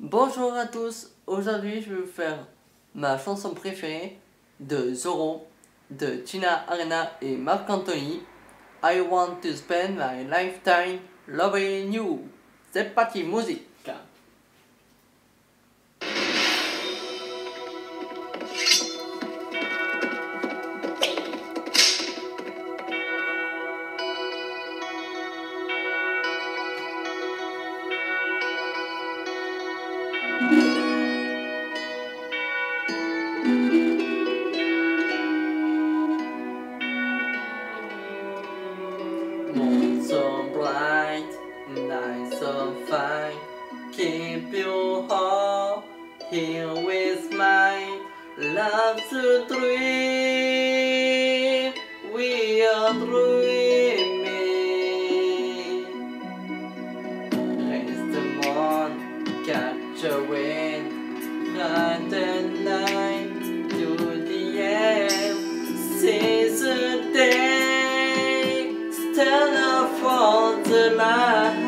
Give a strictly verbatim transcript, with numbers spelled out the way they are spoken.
Bonjour à tous, aujourd'hui je vais vous faire ma chanson préférée de Zorro, de Tina Arena et Marc Anthony. I want to spend my lifetime loving you. C'est parti, musique. Moon so bright, night so fine, keep you all here with mine. Love to dream, we are dreaming. Raise the moon, catch a wind, ride the night to the end, seize the day. Stand up for the light.